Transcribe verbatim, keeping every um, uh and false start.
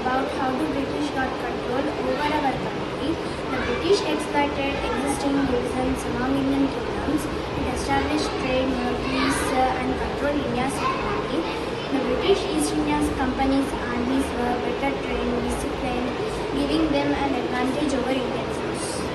about how the British got control over our country. The British exploited existing divisions among Indian kingdoms. It established trade, monopolies, uh, and controlled India's economy. The British East India Company's armies were better trained, disciplined, giving them an advantage over Indian